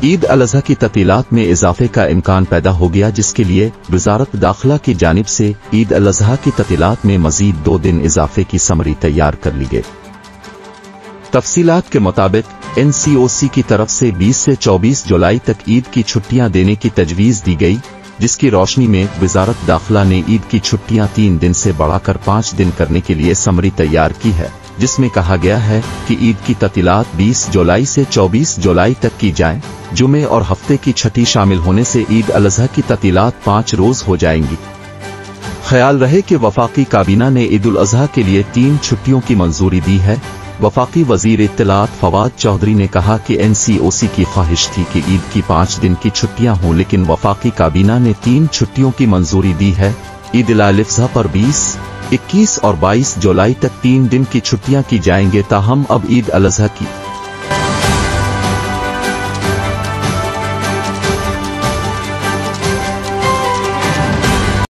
ईद अल अज़हा की ततीलात में इजाफे का इम्कान पैदा हो गया, जिसके लिए वज़ारत दाखिला की जानिब से ईद अल अज़हा की ततीलात में मजीद 2 दिन इजाफे की समरी तैयार कर ली गई। तफसीलात के मुताबिक NCOC की तरफ से 20 से 24 जुलाई तक ईद की छुट्टियां देने की तजवीज़ दी गई, जिसकी रोशनी में वज़ारत दाखिला ने ईद की छुट्टियां 3 दिन से बढ़ाकर 5 दिन करने के लिए समरी तैयार की है, जिसमें कहा गया है कि ईद की ततीलात 20 जुलाई से 24 जुलाई तक की जाएं। जुमे और हफ्ते की छठी शामिल होने से ईद अल अज़हा की ततीलात 5 रोज हो जाएंगी। ख्याल रहे कि वफाकी काबीना ने ईद उल अज़हा के लिए 3 छुट्टियों की मंजूरी दी है। वफाकी वजीर इत्तलात फवाद चौधरी ने कहा कि NCOC की ख्वाहिश थी कि ईद की 5 दिन की छुट्टियां हों, लेकिन वफाकी काबीना ने 3 छुट्टियों की मंजूरी दी है। ईद अल अज़हा पर 20, 21 और 22 जुलाई तक 3 दिन की छुट्टियां की जाएंगे, ताहम अब ईद अल अज़हा की